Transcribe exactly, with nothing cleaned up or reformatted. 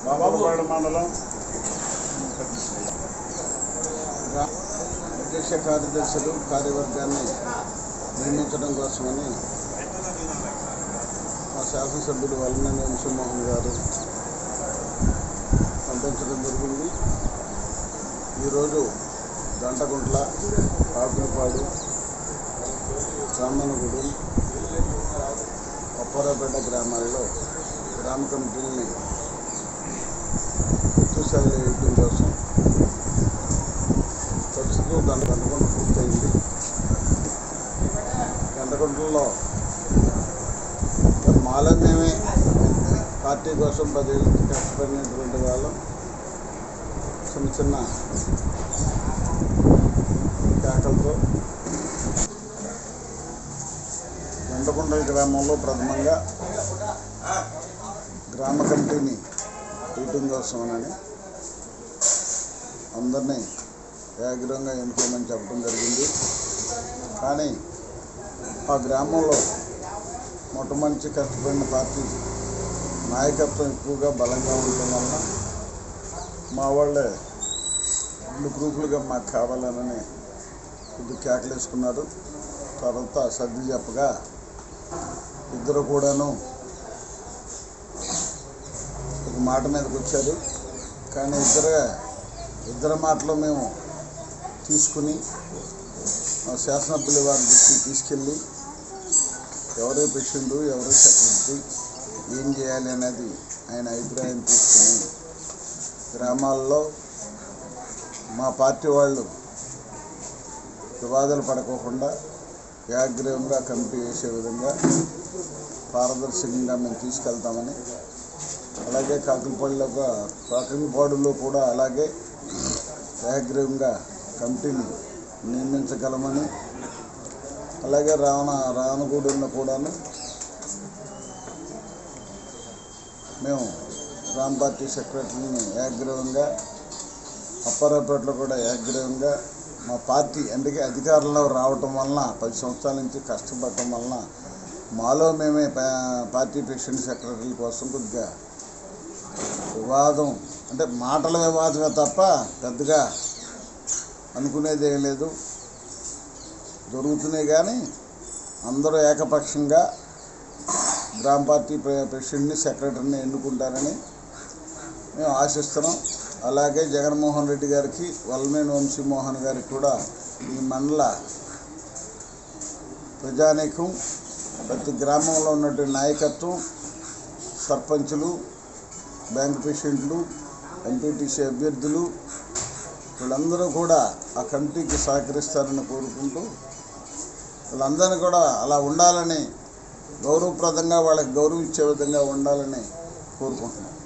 బాబాబువాడ మండలం అధ్యక్ష కార్యదర్శులు కార్యవర్గాన్ని నిర్మించడం కోసమని మా శాసనసభ్యులు వల్లనేని వంశీమోహన్ గారు పంపించడం జరిగింది. ఈరోజు గంటగుంట్ల, పాపినపాడు, రామన్నగూడెం, అప్పారావుపేట గ్రామాల్లో గ్రామ కమిటీలని పూర్తిస్థాయిలో వేయడం కోసం ప్రస్తుతం గంట గంటగుంట పూర్తయింది. గంటగుంటల్లో మాలన్యమే పార్టీ కోసం పదేళ్ళు కష్టపడినటువంటి వాళ్ళం చిన్న చిన్న కేకలతో గంటగుంట గ్రామంలో ప్రథమంగా గ్రామ కమిటీని మీటింగ్ కోసమని అందరినీ ఏగ్రంగా ఎన్నుకోమని చెప్పడం జరిగింది. కానీ ఆ గ్రామంలో మొట్టమొదటి కష్టపడిన పార్టీ నాయకత్వం ఎక్కువగా బలంగా ఉండటం వలన మా వాళ్ళే రెండు గ్రూపులుగా మాకు కావాలని కొద్ది కేకలేసుకున్నారు. తర్వాత సర్ది చెప్పగా ఇద్దరు కూడాను ఒక మాట మీదకి వచ్చారు. కానీ ఇద్దరు ఇద్దరు మాటలు మేము తీసుకుని శాసనసభ్యుల వారి దృష్టికి తీసుకెళ్ళి ఎవరు ప్రెసిడెంట్, ఎవరు సెక్రటరీ, ఏం చేయాలి అనేది ఆయన అభిప్రాయం తీసుకుని గ్రామాల్లో మా పార్టీ వాళ్ళు వివాదాలు పడకోకుండా ఏగ్రీవంగా కమిటీ వేసే విధంగా పారదర్శకంగా మేము తీసుకెళ్తామని, అలాగే కాకినపాడులో కాకినపాడులో కూడా అలాగే ఏగ్రీవంగా కమిటీని నియమించగలమని, అలాగే రావణ రావణగూడెంలో కూడాను మేము గ్రామ పార్టీ సెక్రటరీని ఏగ్రీవంగా, అప్పారావుపేటలో కూడా ఏగ్రీవంగా మా పార్టీ అందుకే అధికారంలో రావటం వలన పది సంవత్సరాల నుంచి కష్టపడటం వలన మాలో మేమే పార్టీ ప్రెసిడెంట్ సెక్రటరీల కోసం కొద్దిగా వివాదం అంటే మాటల వివాదమే తప్ప పెద్దగా అనుకునేది ఏం లేదు, జరుగుతున్నాయి. కానీ అందరూ ఏకపక్షంగా గ్రామ పార్టీ ప్రెసిడెంట్ని సెక్రటరీని ఎన్నుకుంటారని మేము ఆశిస్తున్నాం. అలాగే జగన్మోహన్ రెడ్డి గారికి, వల్లనేని వంశీమోహన్ గారికి కూడా ఈ మండల ప్రజానీకం, ప్రతి గ్రామంలో ఉన్నటువంటి నాయకత్వం, సర్పంచులు, బ్యాంక్ ప్రెసిడెంట్లు, ఎంపీటీసీ అభ్యర్థులు వీళ్ళందరూ కూడా ఆ కమిటీకి సహకరిస్తారని కోరుకుంటూ వీళ్ళందరినీ కూడా అలా ఉండాలని, గౌరవప్రదంగా వాళ్ళకి గౌరవం ఇచ్చే విధంగా ఉండాలని కోరుకుంటున్నాం.